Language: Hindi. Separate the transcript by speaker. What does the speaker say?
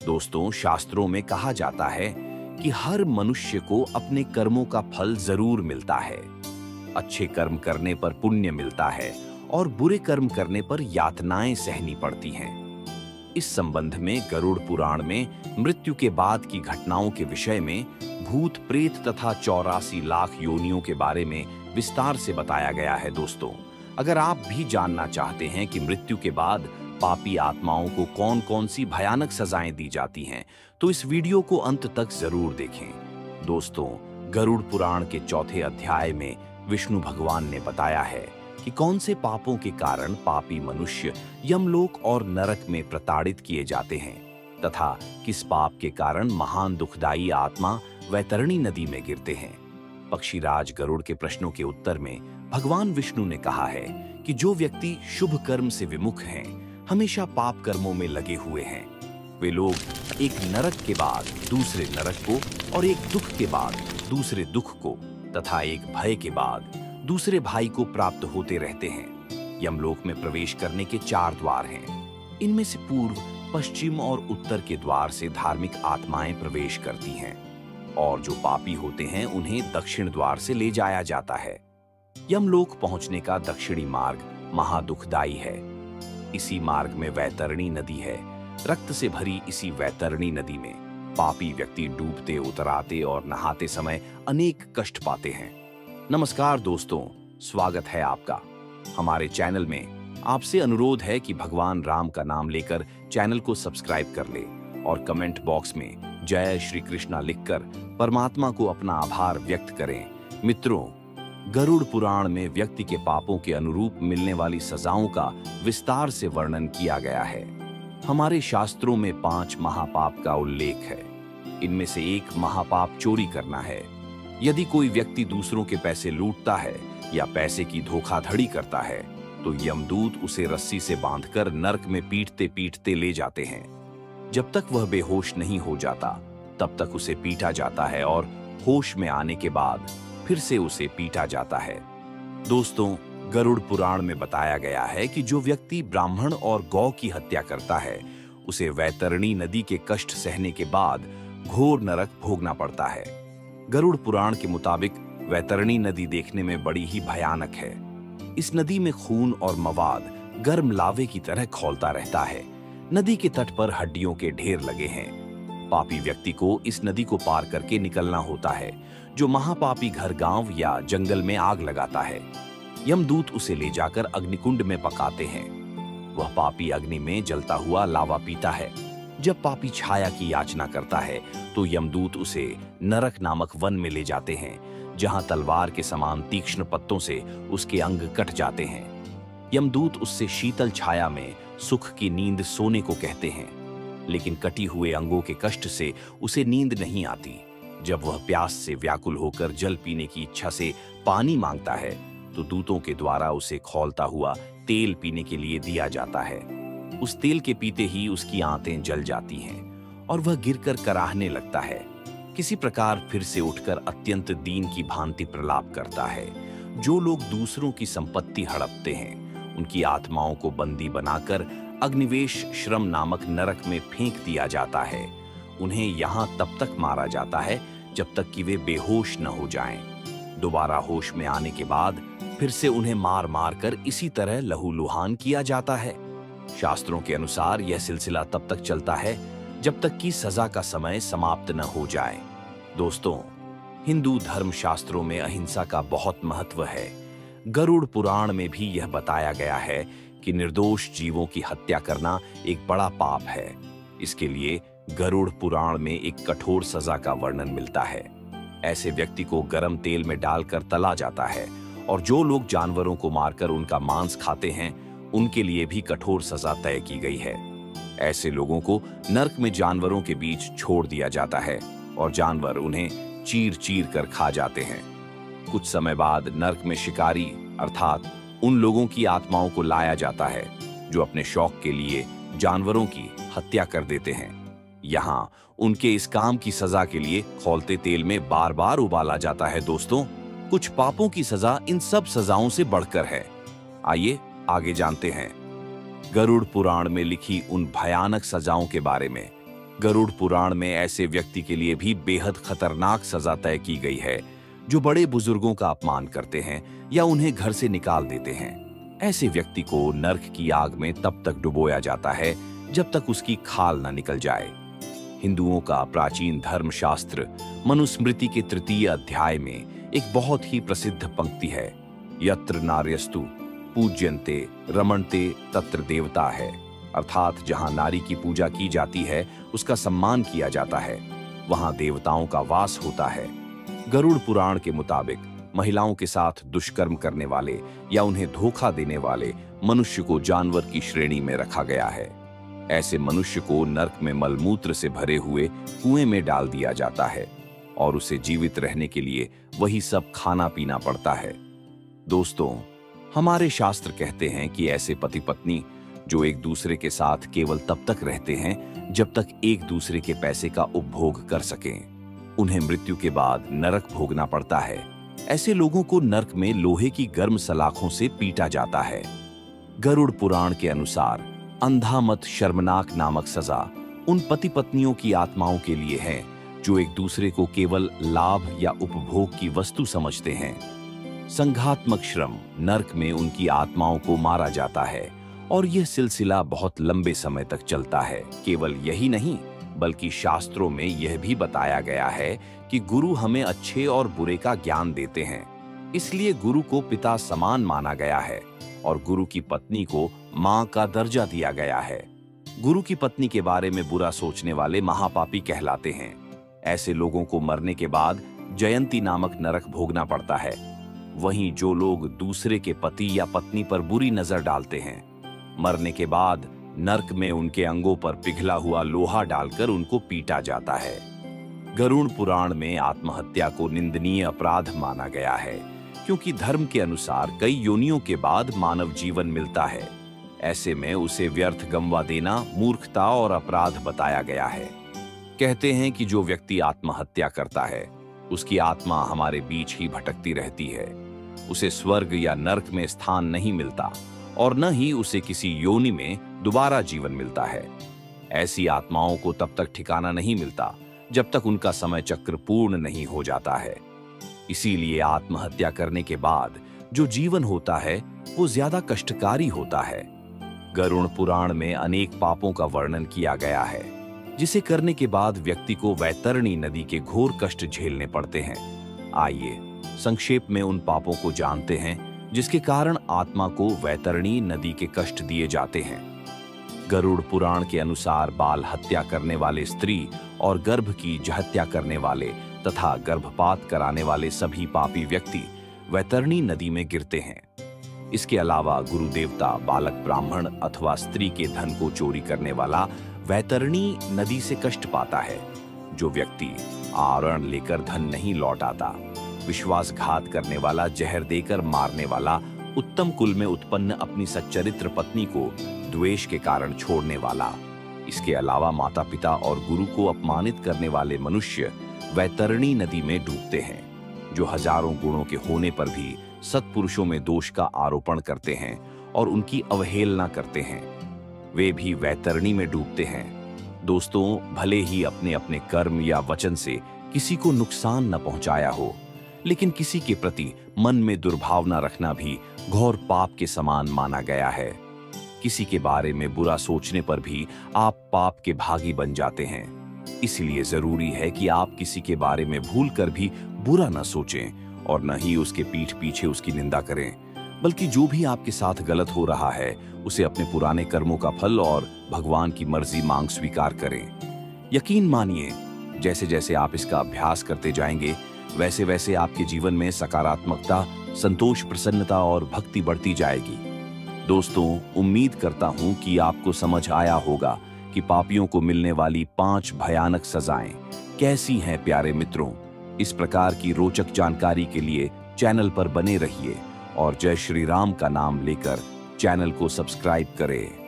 Speaker 1: दोस्तों, शास्त्रों में कहा जाता है कि हर मनुष्य को अपने कर्मों का फल जरूर मिलता है। अच्छे कर्म करने पर पुण्य मिलता है और बुरे कर्म करने पर यातनाएं सहनी पड़ती हैं। इस संबंध में गरुड़ पुराण में मृत्यु के बाद की घटनाओं के विषय में भूत प्रेत तथा 84 लाख योनियों के बारे में विस्तार से बताया गया है। दोस्तों, अगर आप भी जानना चाहते हैं कि मृत्यु के बाद पापी आत्माओं को कौन कौन सी भयानक सजाएं दी जाती हैं, तो इस वीडियो को अंत तक जरूर देखें। दोस्तों, गरुड़ पुराण के 4थे अध्याय में विष्णु भगवान ने बताया है कि कौन से पापों के कारण पापी मनुष्य यमलोक और नरक में प्रताड़ित किए जाते हैं तथा किस पाप के कारण महान दुखदायी आत्मा वैतरणी नदी में गिरते हैं। पक्षीराज गरुड़ के प्रश्नों के उत्तर में भगवान विष्णु ने कहा है कि जो व्यक्ति शुभ कर्म से विमुख हैं, हमेशा पाप कर्मों में लगे हुए हैं, वे लोग एक नरक के बाद दूसरे नरक को और एक दुख के बाद दूसरे दुख को तथा एक भय के बाद दूसरे भाई को प्राप्त होते रहते हैं। यमलोक में प्रवेश करने के 4 द्वार हैं। इनमें से पूर्व, पश्चिम और उत्तर के द्वार से धार्मिक आत्माएं प्रवेश करती हैं और जो पापी होते हैं उन्हें दक्षिण द्वार से ले जाया जाता है। यमलोक पहुंचने का दक्षिणी मार्ग महादुखदायी है। इसी मार्ग में वैतरणी नदी है। रक्त से भरी इसी वैतरणी नदी में पापी व्यक्ति डूबते, उतराते और नहाते समय अनेक कष्ट पाते हैं। नमस्कार दोस्तों, स्वागत है आपका हमारे चैनल में। आपसे अनुरोध है कि भगवान राम का नाम लेकर चैनल को सब्सक्राइब कर ले और कमेंट बॉक्स में जय श्री कृष्णा लिखकर परमात्मा को अपना आभार व्यक्त करें। मित्रों, गरुड़ पुराण में व्यक्ति के पापों के अनुरूप मिलने वाली सजाओं का विस्तार से वर्णन किया गया है। हमारे शास्त्रों में 5 महापाप का उल्लेख है। इनमें से एक महापाप चोरी करना है। यदि कोई व्यक्ति दूसरों के पैसे लूटता है या पैसे की धोखाधड़ी करता है तो यमदूत उसे रस्सी से बांधकर नरक में पीटते पीटते ले जाते हैं। जब तक वह बेहोश नहीं हो जाता तब तक उसे पीटा जाता है और होश में आने के बाद फिर से उसे पीटा जाता है। दोस्तों, गरुड़ पुराण में बताया गया है कि जो व्यक्ति ब्राह्मण और गौ की हत्या करता है उसे वैतरणी नदी के कष्ट सहने के बाद घोर नरक भोगना पड़ता है। गरुड़ पुराण के मुताबिक वैतरणी नदी देखने में बड़ी ही भयानक है। इस नदी में खून और मवाद गर्म लावे की तरह खौलता रहता है। नदी के तट पर हड्डियों के ढेर लगे हैं। पापी व्यक्ति को इस नदी को पार करके निकलना होता है। जो महापापी घर, गांव या जंगल में आग लगाता है, यमदूत उसे ले जाकर अग्निकुंड में पकाते हैं। वह पापी अग्नि में जलता हुआ लावा पीता है। जब पापी छाया की याचना करता है तो यमदूत उसे नरक नामक वन में ले जाते हैं, जहां तलवार के समान तीक्ष्ण पत्तों से उसके अंग कट जाते हैं। यमदूत उससे शीतल छाया में सुख की नींद सोने को कहते हैं, लेकिन कटी हुए अंगों के कष्ट से उसे नींद नहीं आती। जब वह प्यास से व्याकुल होकर जल पीने की इच्छा से पानी मांगता है तो दूतों के द्वारा उसे खौलता हुआ तेल पीने के लिए दिया जाता है। उस तेल के पीते ही उसकी आंतें जल जाती हैं और वह गिरकर कराहने लगता है। किसी प्रकार फिर से उठकर अत्यंत दीन की भांति प्रलाप करता है। जो लोग दूसरों की संपत्ति हड़पते हैं उनकी आत्माओं को बंदी बनाकर अग्निवेश श्रम नामक नरक में फेंक दिया जाता है। उन्हें यहाँ तब तक मारा जाता है जब तक कि वे बेहोश न हो जाएं। दोबारा होश में आने के बाद फिर से उन्हें मार मार कर इसी तरह लहूलुहान किया जाता है। शास्त्रों के अनुसार यह सिलसिला तब तक चलता है जब तक कि सजा का समय समाप्त न हो जाए। दोस्तों, हिंदू धर्म शास्त्रों में अहिंसा का बहुत महत्व है। गरुड़ पुराण में भी यह बताया गया है कि निर्दोष जीवों की हत्या करना एक बड़ा पाप है। इसके लिए गरुड़ पुराण में एक कठोर सजा का वर्णन मिलता है। ऐसे व्यक्ति को गर्म तेल में डालकर तला जाता है और जो लोग जानवरों को मारकर उनका मांस खाते हैं उनके लिए भी कठोर सजा तय की गई है। ऐसे लोगों को नरक में जानवरों के बीच छोड़ दिया जाता है और जानवर उन्हें चीर चीर कर खा जाते हैं। कुछ समय बाद नरक में शिकारी अर्थात उन लोगों की आत्माओं को लाया जाता है जो अपने शौक के लिए जानवरों की हत्या कर देते हैं। यहाँ उनके इस काम की सजा के लिए खौलते तेल में बार बार उबाला जाता है। दोस्तों, कुछ पापों की सजा इन सब सजाओं से बढ़कर है। आइए आगे जानते हैं गरुड़ पुराण में लिखी उन भयानक सजाओं के बारे में। गरुड़ पुराण में ऐसे व्यक्ति के लिए भी बेहद खतरनाक सजा तय की गई है जो बड़े बुजुर्गों का अपमान करते हैं या उन्हें घर से निकाल देते हैं। ऐसे व्यक्ति को नर्क की आग में तब तक डुबोया जाता है जब तक उसकी खाल न निकल जाए। हिंदुओं का प्राचीन धर्मशास्त्र मनुस्मृति के तृतीय अध्याय में एक बहुत ही प्रसिद्ध पंक्ति है, यत्र नार्यस्तु पूज्यन्ते रमणते तत्र देवता है, अर्थात जहां नारी की पूजा की जाती है, उसका सम्मान किया जाता है, वहां देवताओं का वास होता है। गरुड़ पुराण के मुताबिक महिलाओं के साथ दुष्कर्म करने वाले या उन्हें धोखा देने वाले मनुष्य को जानवर की श्रेणी में रखा गया है। ऐसे मनुष्य को नर्क में मलमूत्र से भरे हुए कुएं में डाल दिया जाता है और उसे जीवित रहने के लिए वही सब खाना पीना पड़ता है। दोस्तों, हमारे शास्त्र कहते हैं कि ऐसे पति पत्नी जो एक दूसरे के साथ केवल तब तक रहते हैं जब तक एक दूसरे के पैसे का उपभोग कर सकें, उन्हें मृत्यु के बाद नरक भोगना पड़ता है। ऐसे लोगों को नर्क में लोहे की गर्म सलाखों से पीटा जाता है। गरुड़ पुराण के अनुसार अंधा मत शर्मनाक नामक सजा उन पति पत्नियों की आत्माओं के लिए है जो एक दूसरे को केवल लाभ या उपभोग की वस्तु समझते हैं। संघात्मक श्रम नर्क में उनकी आत्माओं को मारा जाता है और यह सिलसिला बहुत लंबे समय तक चलता है। केवल यही नहीं, बल्कि शास्त्रों में यह भी बताया गया है कि गुरु हमें अच्छे और बुरे का ज्ञान देते हैं, इसलिए गुरु को पिता समान माना गया है और गुरु की पत्नी को मां का दर्जा दिया गया है। गुरु की पत्नी के बारे में बुरा सोचने वाले महापापी कहलाते हैं। ऐसे लोगों को मरने के बाद जयंती नामक नरक भोगना पड़ता है। वहीं जो लोग दूसरे के पति या पत्नी पर बुरी नजर डालते हैं, मरने के बाद नर्क में उनके अंगों पर पिघला हुआ लोहा डालकर उनको पीटा जाता है। गरुड़ पुराण में आत्महत्या को निंदनीय अपराध माना गया है, क्योंकि धर्म के अनुसार कई योनियों के बाद मानव जीवन मिलता है। ऐसे में उसे व्यर्थ गंवा देना मूर्खता और अपराध बताया गया है। कहते हैं कि जो व्यक्ति आत्महत्या करता है, उसकी आत्मा हमारे बीच ही भटकती रहती है। उसे स्वर्ग या नर्क में स्थान नहीं मिलता और न ही उसे किसी योनि में दोबारा जीवन मिलता है। ऐसी आत्माओं को तब तक ठिकाना नहीं मिलता जब तक उनका समय चक्र पूर्ण नहीं हो जाता है। इसीलिए आत्महत्या करने के बाद जो जीवन होता है वो ज्यादा कष्टकारी होता है। गरुड़ पुराण में अनेक पापों का वर्णन किया गया है, जिसे करने के बाद व्यक्ति को वैतरणी नदी के घोर कष्ट झेलने पड़ते हैं। आइए संक्षेप में उन पापों को जानते हैं जिसके कारण आत्मा को वैतरणी नदी के कष्ट दिए जाते हैं। गरुड़ पुराण के अनुसार बाल हत्या करने वाले स्त्री और गर्भ की हत्या करने वाले तथा गर्भपात कराने वाले सभी पापी व्यक्ति वैतरणी नदी में गिरते हैं। इसके अलावा गुरु देवता, बालक ब्राह्मण अथवा स्त्री के धन को चोरी करने वाला वैतरणी नदी से कष्ट पाता है। जो व्यक्ति आरण लेकर धन नहीं लौटाता, विश्वासघात करने वाला, जहर देकर मारने वाला, उत्तम कुल में उत्पन्न अपनी सच्चरित्र पत्नी को द्वेष के कारण छोड़ने वाला, इसके अलावा माता पिता और गुरु को अपमानित करने वाले मनुष्य वैतरणी नदी में डूबते हैं। जो हजारों गुणों के होने पर भी सत्पुरुषों में दोष का आरोपण करते हैं और उनकी अवहेलना करते हैं, वे भी वैतरणी में डूबते हैं। दोस्तों, भले ही अपने अपने कर्म या वचन से किसी को नुकसान न पहुंचाया हो, लेकिन किसी के प्रति मन में दुर्भावना रखना भी घोर पाप के समान माना गया है। किसी के बारे में बुरा सोचने पर भी आप पाप के भागी बन जाते हैं। इसलिए जरूरी है कि आप किसी के बारे में भूल कर भी बुरा न सोचें और न ही उसके पीठ पीछे उसकी निंदा करें, बल्कि जो भी आपके साथ गलत हो रहा है उसे अपने पुराने कर्मों का फल और भगवान की मर्जी मांग स्वीकार करें। यकीन मानिए, जैसे जैसे आप इसका अभ्यास करते जाएंगे, वैसे वैसे आपके जीवन में सकारात्मकता, संतोष, प्रसन्नता और भक्ति बढ़ती जाएगी। दोस्तों, उम्मीद करता हूं कि आपको समझ आया होगा कि पापियों को मिलने वाली 5 भयानक सजाएं कैसी हैं। प्यारे मित्रों, इस प्रकार की रोचक जानकारी के लिए चैनल पर बने रहिए और जय श्री राम का नाम लेकर चैनल को सब्सक्राइब करें।